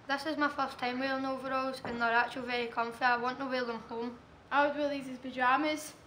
This is my first time wearing overalls and they're actually very comfy. I want to wear them home. I would wear these as pyjamas.